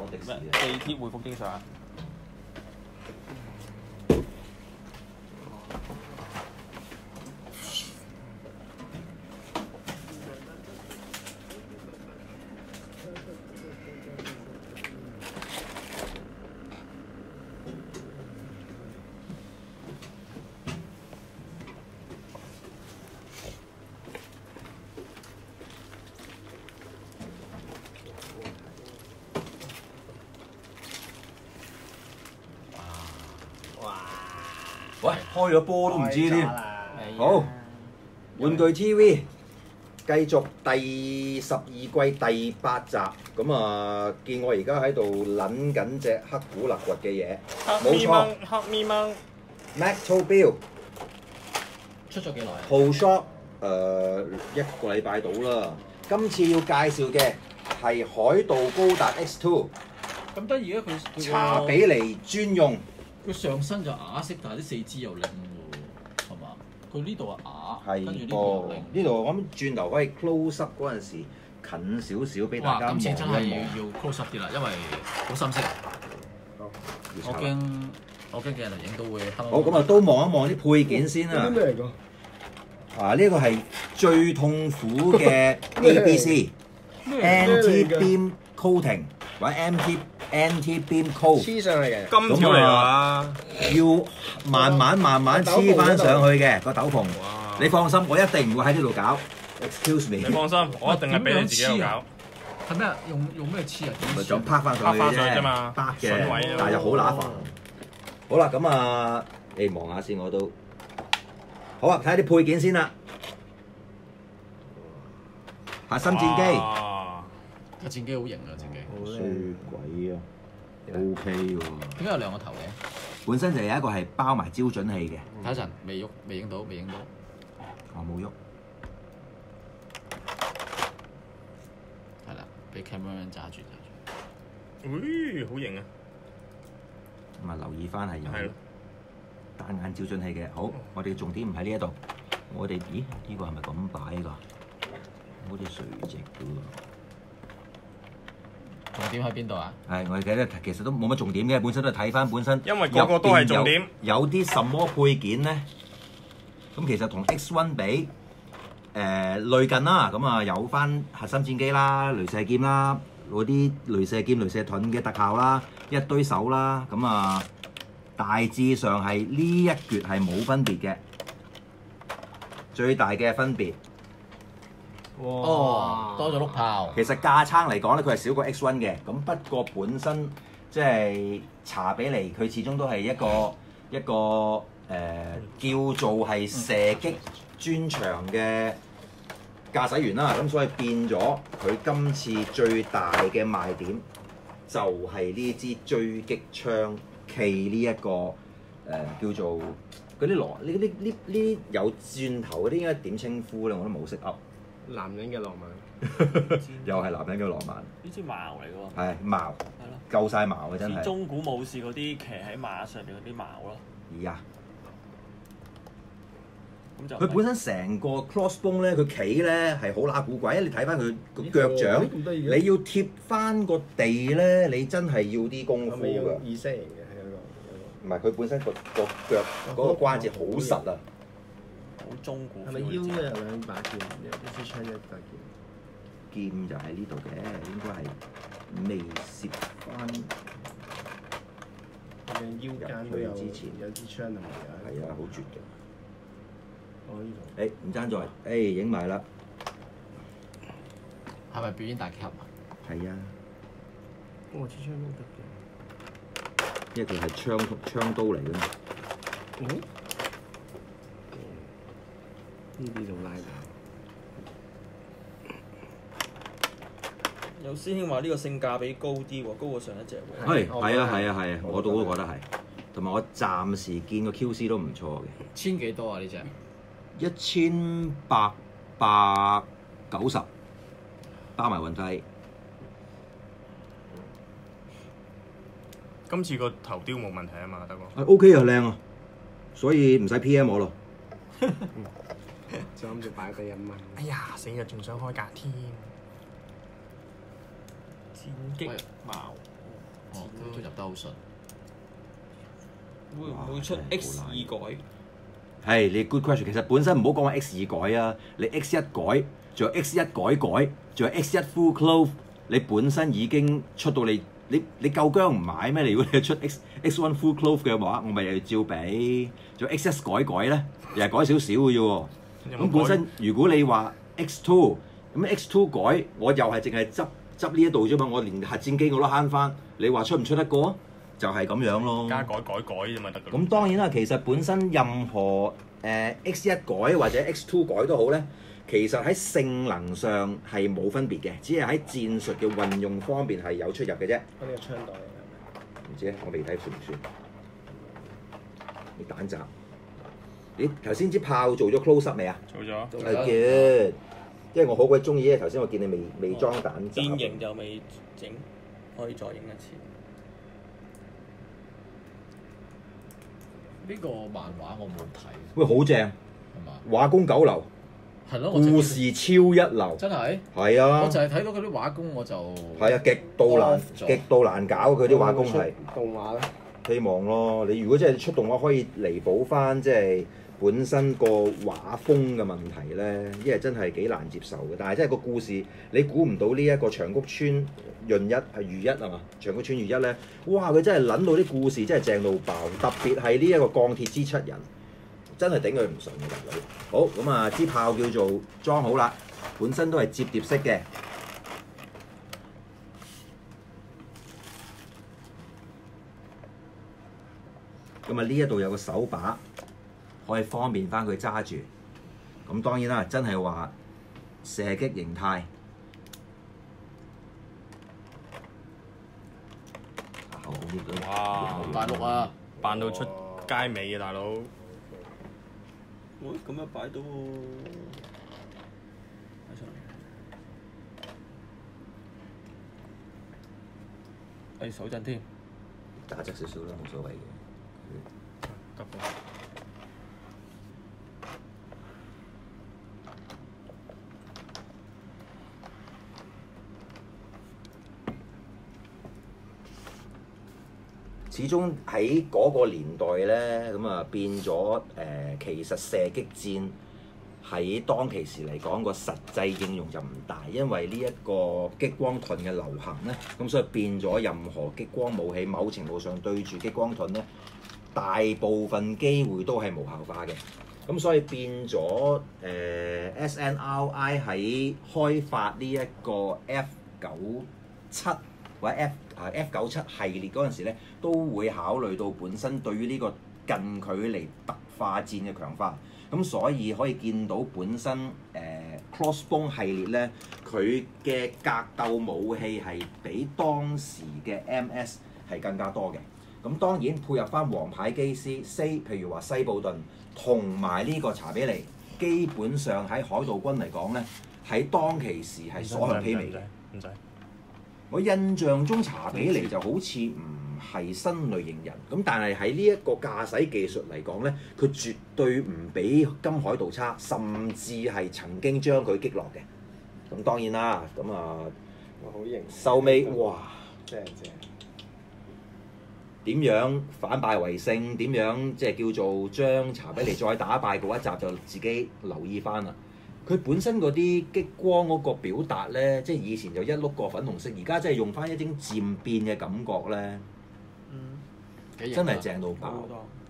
坐的士啊！ 地鐵回復正常。 喂，開咗波都唔知添。好，玩具 TV 繼續第12季第8集。咁啊，見我而家喺度撚緊隻黑古勒掘嘅嘢，冇錯。 黑咪掹 Metal Build 出咗幾耐啊？ Pro Shop 1個禮拜到啦。今次要介紹嘅係海盜高達 X2 咁得意嘅佢查比尼專用。 佢上身就啞色，但係啲四肢又靈喎，係嘛？佢呢度啊啞，跟住呢度又靈。 呢度我諗轉頭可以 close up 嗰陣時近少少俾大家望今次真係一望。 要 close up 啲啦，因為好深色。我驚嘅人影到會黑。 好，咁啊，都望一望啲配件先啦。 咩嚟㗎？ 呢個係最痛苦嘅 ABC Anti Beam Coating 或者 Anti Beam Coat。 黐上嚟嘅。 金條嚟㗎。 要慢慢黐翻上去嘅個斗篷。你放心，我一定唔會喺呢度搞。Excuse me。 你放心，我一定係俾你自己喺度搞。 係咩啊？用咩黐啊？ 咪就拍翻上去拍返上去啫嘛得筍位嘅咯， 但係又好乸煩。好啦，咁啊，你望下先，我都好啊，睇下啲配件先啦。核心戰機， 哇個戰機好型啊！戰機衰鬼啊！OK 喎， 點解有兩個頭嘅？ 本身就有一個係包埋焦準器嘅， 睇一陣，未喐，未影到，未影到。 我冇喐。 係啦，俾 cameraman 揸住。 咦，好型啊！ 咁啊，留意翻係有係咯單眼焦準器嘅。好，我哋重點唔喺呢一度，我哋咦呢個係咪咁擺㗎？好似垂直嘅喎。 重點喺邊度啊？ 係，我哋睇咧，其實都冇乜重點嘅，本身都係睇翻本身。 因為個個都係重點。 有啲什麼配件咧？咁其實同 X1 比，類近啦。咁啊，有翻核心戰機啦、雷射劍啦、嗰啲雷射劍、雷射盾嘅特效啦，一堆手啦。咁啊，大致上係呢一橛係冇分別嘅。最大嘅分別， 哦，多咗碌炮。 其實架撐嚟講咧，佢係少過 X1 嘅。咁不過本身即係查比尼，佢始終都係一個叫做係射擊專長嘅駕駛員啦。咁所以變咗佢今次最大嘅賣點就係呢支狙擊槍，K 呢一個叫做嗰啲羅呢有轉頭嗰啲應該點稱呼咧？我都冇識噏。 男人嘅浪漫。 又係男人嘅浪漫， 呢支矛嚟㗎喎。 係矛， 係咯。 夠晒矛嘅真係。 似中古武士嗰啲騎喺馬上面嗰啲矛咯。 咦呀！ 咁就佢本身成個 crossbone 咧，佢企咧係好乸古怪，因為你睇翻佢個腳掌， 咁得意嘅你要貼翻個地咧，你真係要啲功夫係咪有㗎。 意識型嘅？係唔係佢本身個腳嗰個關節好實啊！ 好中古。 係咪腰咧有兩把劍？一支槍一把劍。 劍就喺呢度嘅，應該係未攝翻。 腰間都有入去之前有支槍同埋係啊，好絕嘅。 我呢度。 誒唔爭在，影埋啦。 係咪表演大劇啊？ 係啊， 我支槍都得嘅。 因為佢係槍刀嚟嘅嘛。 嗯？呢啲仲拉㗎。 有師兄話呢個性價比高啲喎，高過上一隻喎。 係啊，我都覺得係。同埋我暫時見個 QC 都唔錯嘅。 千幾多啊？呢隻 1890包埋運費。 今次個頭雕冇問題啊嘛，德哥。 OK 啊，靚啊，所以唔使 PM 我咯。 就諗住擺低1蚊。 哎呀，死日仲想開價添！戰擊矛， 都入得好順。 會唔會出 X 二改？ 係你 good question。其實本身唔好講話 X 二改啊，你 X 一改，仲有 X 一改，仲有 X 一 full clove， 你本身已經出到你夠姜唔買咩？如果你出 X1 full clove 嘅話，我咪又要照俾。仲有 X1 改咧，又係改少少嘅啫喎。咁本身如果你話 X2，咁 X2 改，我又係淨係執呢一度啫嘛，我連核戰機我都慳翻。你話出唔出得過？就係咁樣咯。 加改啫嘛得㗎。 咁當然啦，其實本身任何X1 改或者 X2 改都好咧，其實喺性能上係冇分別嘅，只係喺戰術嘅運用方面係有出入嘅啫。 我呢個槍袋嚟唔知咧，我未睇算唔算？你彈閘，你頭先支炮做咗 close up 未啊？ 做咗。 係嘅，因為我好鬼中意咧。頭先我見你未裝彈閘。 變形就未整，可以再影一次。 呢個漫畫我冇睇。 喂，好正， 係嘛？ 畫工九流， 係咯， 故事超一流。 真係。 係啊。 我就係睇到佢啲畫工我就。 係啊，極度難搞，佢啲畫工係。 動畫咧。 希望咯，你如果真係出動畫，可以彌補翻即係本身個畫風嘅問題咧，因為真係幾難接受嘅。但係真係個故事，你估唔到呢一個長谷川潤一係如一係嘛？長谷川如一咧，哇！佢真係撚到啲故事真係正到爆，特別係呢一個鋼鐵之七人，真係頂佢唔順嘅大佬。好咁啊，支炮叫做裝好啦，本身都係摺疊式嘅。咁啊，呢一度有個手把，可以方便翻佢揸住。咁當然啦，真係話射擊形態。 哇！ 大陸啊， 扮到出街尾啊，大佬！ 喂，咁樣擺到喎，擺上嚟。手震添， 打側少少啦，冇所謂嘅。 得噃。 始終喺嗰個年代咧，咁啊變咗其實射擊戰喺當其時嚟講個實際應用就唔大，因為呢一個激光盾嘅流行咧，咁所以變咗任何激光武器，某程度上對住激光盾咧，大部分機會都係無效化嘅。咁所以變咗SNRI 喺開發呢一個 F97或者 F97系列嗰陣時咧，都會考慮到本身對於呢個近距離特化戰嘅強化。咁所以可以見到本身Crossbone 系列咧，佢嘅格鬥武器係比當時嘅 MS 係更加多嘅。咁當然配合翻王牌機師，譬如話西布頓同埋呢個查比尼，基本上喺海盜軍嚟講咧，喺當其時係所向披靡嘅。 唔使。 我印象中查比尼就好似唔係新類型人，咁但係喺呢一個駕駛技術嚟講咧，佢絕對唔比金海盜差，甚至係曾經將佢擊落嘅。咁當然啦，咁啊， 好型。 收尾哇， 正。 點樣反敗為勝？點樣即係叫做將查比尼再打敗嗰一集就自己留意翻啦。佢本身嗰啲激光嗰個表達咧，即係以前就一碌個粉紅色，而家真係用翻一種漸變嘅感覺咧，真係正到爆。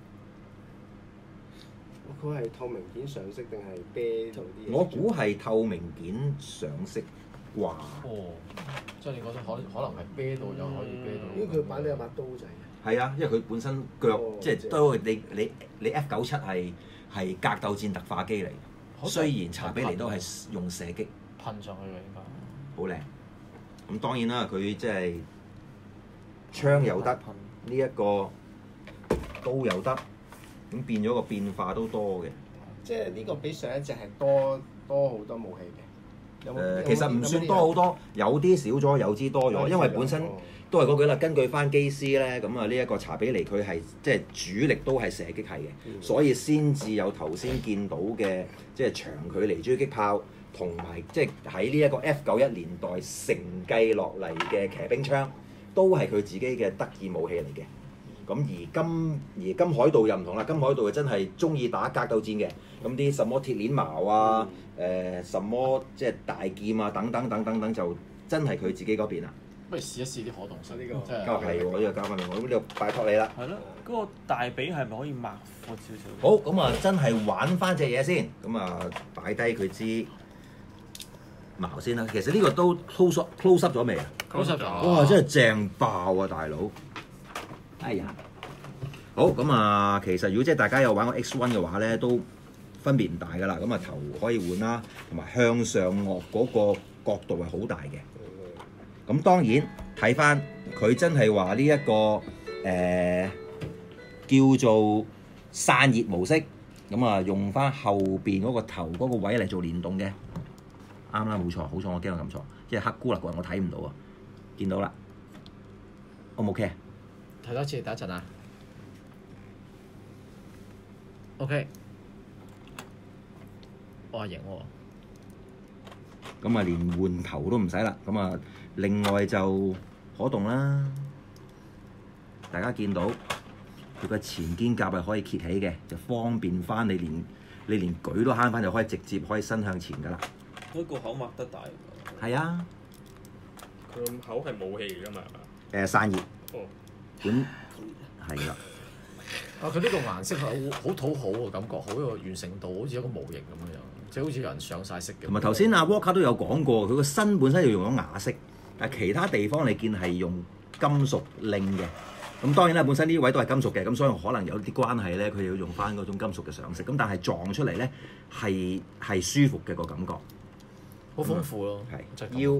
佢係透明件上色定係啤到啲嘢？ 我估係透明件上色啩。 哦，即係你覺得可能係啤到就可以啤到。 因為佢擺你有把刀仔。 係啊，因為佢本身腳即係都你 F97係格鬥戰特化機嚟。雖然查比尼都係用射擊噴上去嘅應該， 好靚。咁當然啦，佢即係槍有得，呢一個刀有得，咁變咗個變化都多嘅。 即係呢個比上一隻係多好多武器嘅。 其實唔算多好多，有啲少咗，有啲多咗，因為本身都係嗰句啦。根據翻機師咧，咁啊呢一個查比尼佢係即係主力都係射擊係嘅，所以先至有頭先見到嘅即係長距離狙擊炮，同埋即係喺呢一個 F91年代承繼落嚟嘅騎兵槍， 都係佢自己嘅得意武器嚟嘅。咁而金海道又唔同啦，金海道就真係中意打格鬥戰嘅。咁啲什麼鐵鏈矛啊，什麼即係大劍啊，等等就真係佢自己嗰邊啦。 不如試一試啲可動性呢個， 交係喎，呢個交翻嚟，我呢度拜託你啦。 係咯，嗰個大髀係咪可以擘闊少少？ 好，咁啊真係玩翻隻嘢先，咁啊擺低佢支矛先啦。其實呢個都 close up 咗未啊 ？close up 咗。 哇！真係正爆啊，大佬！哎呀，好咁啊，其實如果即係大家有玩過 X1 嘅話咧，都分別唔大噶啦。咁啊頭可以換啦，同埋向上顎嗰個角度係好大嘅。咁當然睇翻佢真係話呢一個叫做散熱模式，咁啊用翻後邊嗰個頭嗰個位嚟做連動嘅，啱啦，冇錯，好彩我驚我撳錯，即係黑咕啦，我睇唔到啊，見到啦 ，O 唔 OK？ 睇多次，等一陣啊。OK， 哇型喎！ 咁啊連換頭都唔使啦，咁啊另外就可動啦，大家見到佢個前肩胛係可以揭起嘅，就方便翻你連舉都慳翻，就可以直接可以伸向前噶啦。 嗰個口擘得大。 係啊， 佢個口係武器嚟㗎嘛，係嘛？ 散熱。 哦。 本係啦。 啊！佢呢個顏色係好討好嘅感覺，好有完成度，好似一個模型咁樣，即係好似有人上晒色嘅。 同埋頭先阿 Walker 都有講過，佢個身本身要用咗啞色，但係其他地方你見係用金屬令嘅。咁當然啦，本身呢位都係金屬嘅，咁所以可能有啲關係咧，佢要用翻嗰種金屬嘅上色。咁但係撞出嚟咧係舒服嘅個感覺， 好豐富咯。 係腰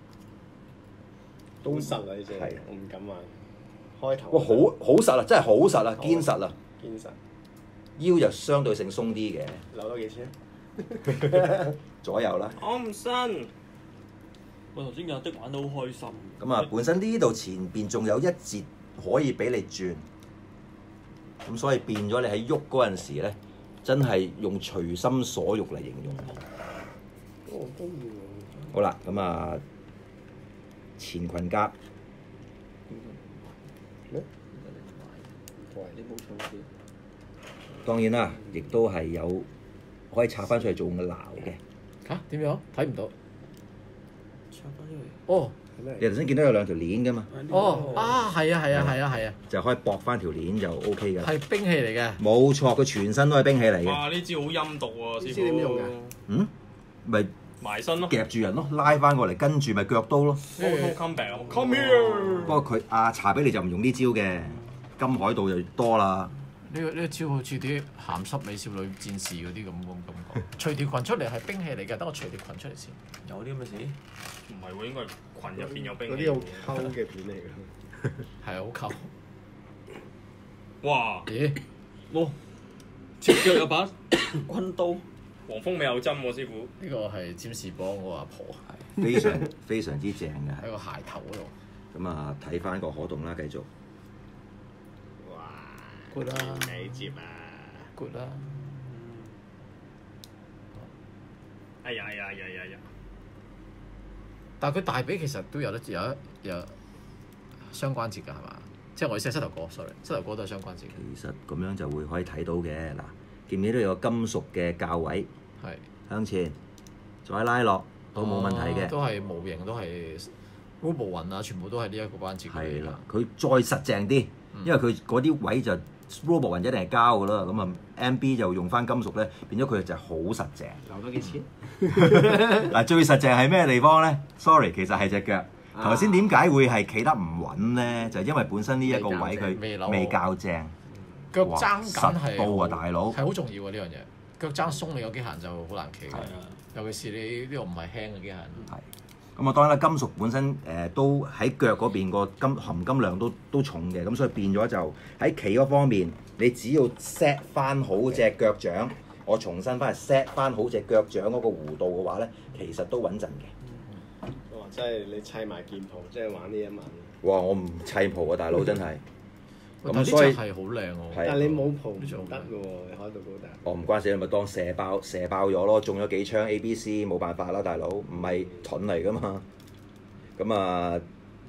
都實啊！呢隻係我唔敢玩。開頭哇，好實啊，真係好實啊，堅實啊， 堅實。 腰就相對性鬆啲嘅， 扭多幾錢？ 左右啦。 我唔信。我頭先有的玩得好開心。 咁啊，本身呢度前邊仲有一節可以俾你轉，咁所以變咗你喺喐嗰陣時咧，真係用隨心所欲嚟形容。 我中意好啦，咁啊前裙甲。當然啦，亦都係有可以拆翻出嚟做嘅鬧嘅。 嚇點樣？睇唔到。 拆翻出嚟。 哦。 你頭先見到有兩條鏈㗎嘛？ 哦啊，係啊， 就可以駁翻條鏈就 O K 㗎。 係兵器嚟嘅。 冇錯，佢全身都係兵器嚟嘅。 哇！呢招好陰毒喎，師傅。 點用㗎？ 嗯，咪埋身咯， 夾住人咯，拉翻過嚟，跟住咪腳刀咯。 Come here。 不過佢阿查比利就唔用呢招嘅，金海道就多啦。 呢個招好似啲鹹濕美少女戰士嗰啲咁感覺。除條裙出嚟係兵器嚟嘅，等我除條裙出嚟先。 有啲咁嘅事？ 唔係喎，應該係裙入邊有兵器。 嗰啲好溝嘅片嚟㗎。 係好溝。 哇！ 咦？ 哇！切腳有把軍刀。 黃蜂尾有針喎，師傅。 呢個係占士邦嗰個阿婆， 非常之正嘅。 喺個鞋頭嗰度。 咁啊，睇翻個可動啦，繼續。 哇 good 啦， 你接啊 good 啦。 哎呀！ 但係佢大髀其實都有雙關節㗎係嘛？即係我意思係膝頭哥 ，sorry， 膝頭哥都係雙關節。 其實咁樣就會可以睇到嘅嗱，見唔見到有個金屬嘅較位？ 係向前再拉落都冇問題嘅。 都係模型，都係 Robo 雲啊，全部都係呢一個關節。 係啦，佢再實淨啲，因為佢嗰啲位就 Robo 雲一定係膠㗎啦，咁啊 MB 就用翻金屬咧，變咗佢就好實淨。 留多幾錢？ 嗱，最實淨係咩地方咧 ？Sorry， 其實係隻腳。頭先點解會係企得唔穩咧？就係因為本身呢一個位佢未校正。 腳踭緊係實到啊，大佬係好重要啊！呢樣嘢腳踭鬆，你個機械人就好難企嘅。 係啊， 尤其是你呢個唔係輕嘅機械人。 係。咁啊，當然啦，金屬本身都喺腳嗰邊個含金量都重嘅，咁所以變咗就喺企嗰方面，你只要 set 翻好隻腳掌，我重新翻嚟 set 翻好隻腳掌嗰個弧度嘅話咧，其實都穩陣嘅。 哇！真係你砌埋件袍，即係玩呢一晚。 哇！我唔砌袍啊，大佬真係。 但呢隻係好靚喎。 係但係你冇袍唔得嘅喎，你開到高達。 我唔關事，你咪當射爆咗咯，中咗幾槍 ABC 冇辦法啦，大佬，唔係盾嚟噶嘛。咁啊，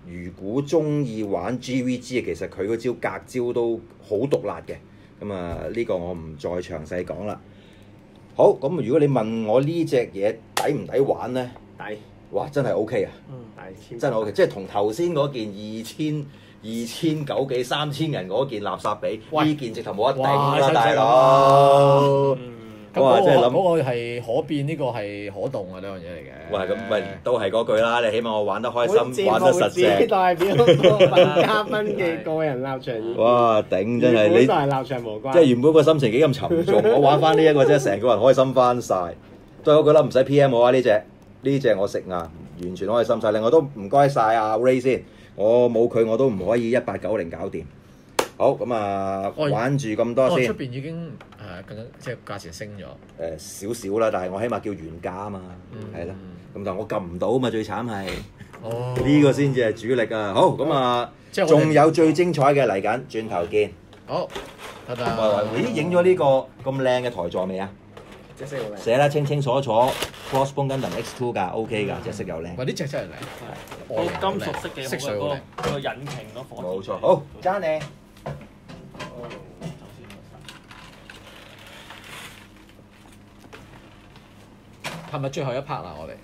如果中意玩 GVG 嘅，其實佢嗰招格招都好毒辣嘅。咁啊，呢個我唔再詳細講啦。好，咁如果你問我呢隻嘢抵唔抵玩咧？ 抵， 哇，真係 OK 啊！ 抵， 真係 OK，即係同頭先嗰件2,900幾3,000人嗰件垃圾比，呢件直頭冇得頂啦，大佬！ 咁嗰個係可變，呢個係可動啊，兩樣嘢嚟嘅。 喂，咁咪都係嗰句啦，你起碼我玩得開心，玩得實只淨。 代表本嘉賓嘅個人立場。 哇！頂真係你， 都係立場無關。 即係原本個心情幾咁沉重，我玩翻呢一個真係成個人開心翻晒。都係嗰句啦，唔使 PM 我啊！呢隻我食硬，完全開心晒。另外都唔該晒阿 Ray 先，我冇佢我都唔可以1890搞掂。好咁啊，玩住咁多先。 出邊已經更加即係價錢升咗。 少少啦，但係我起碼叫原價啊嘛，係啦。咁但係我撳唔到啊嘛，最慘係。呢個先至係主力啊！好咁啊，仲有最精彩嘅嚟緊，轉頭見。 好，得得。 咦，影咗呢個咁靚嘅台座未啊？ 隻色好靚。 寫得清清楚楚 ，Crossbone Gundam X2 㗎 ，OK 㗎，隻色又靚。 喂，呢隻真係靚。 個金屬色幾好嘅，嗰個引擎嗰火。 冇錯，好，揸你。 係咪最後一 part 啦？我哋